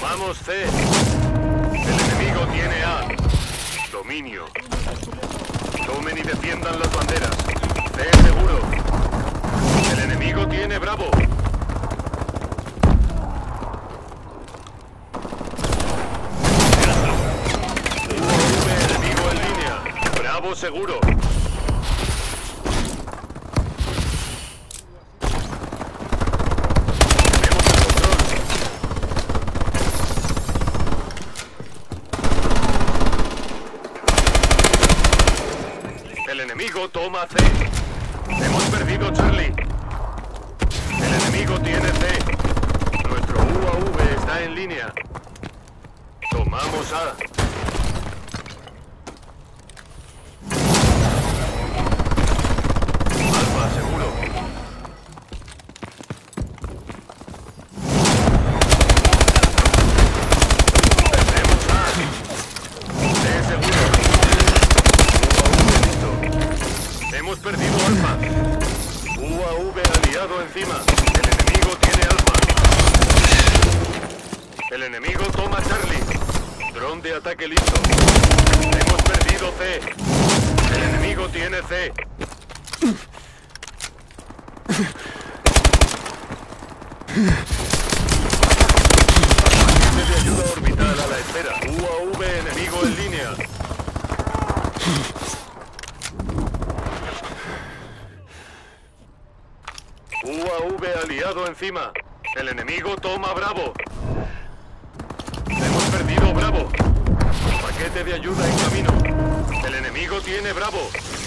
Tomamos C. El enemigo tiene A. Dominio. Tomen y defiendan las banderas. C seguro. El enemigo tiene Bravo. UAV enemigo en línea. Bravo seguro. El enemigo toma C. Hemos perdido Charlie. El enemigo tiene C. Nuestro UAV está en línea. Tomamos A. Alfa seguro. Perdemos A. C seguro. Hemos perdido Alfa. UAV aliado encima. El enemigo tiene Alfa. El enemigo toma Charlie. Dron de ataque listo. Hemos perdido C. El enemigo tiene C. Paquete de ayuda orbital a la espera. UAV enemigo en línea. UAV aliado encima. El enemigo toma Bravo. Hemos perdido Bravo. Paquete de ayuda en camino. El enemigo tiene Bravo.